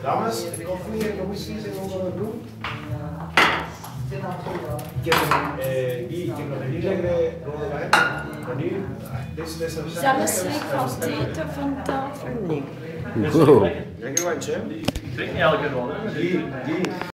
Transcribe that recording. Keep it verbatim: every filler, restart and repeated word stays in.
Dames, koffie en nog eens en nog een doen. Ik heb een, eh, die, ik heb nog een hele lekkere rode wijn. Maar nu, deze is een Zelfs van eten van tafel niet. lekker wijntje. Ik drink niet elke keer wel, hè? Die, die.